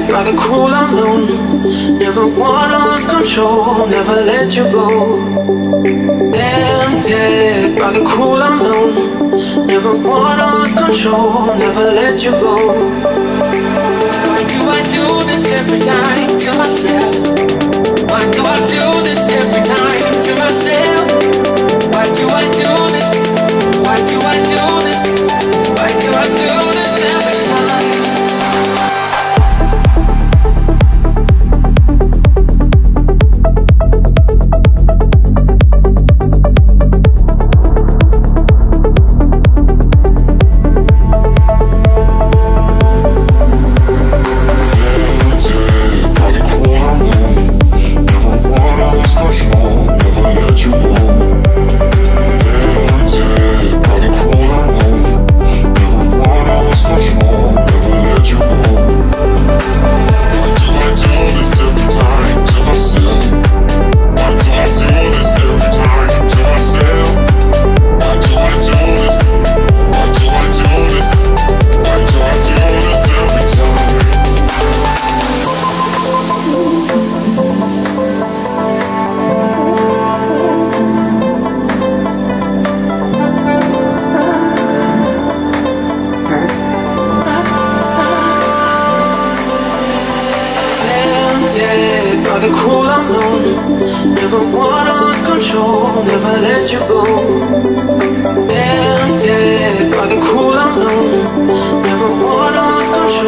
by the cruel unknown. Never wanna lose control, never let you go. Tempted by the cruel unknown. Never wanna lose control, never let you go. Why do I do this every time to myself? Why do I do this every time to myself? Why do I do this? Why do I do this? Why do I do this every time? By the cruel unknown, never wanna lose control, never let you go. Tempted by the cruel unknown, never wanna lose control.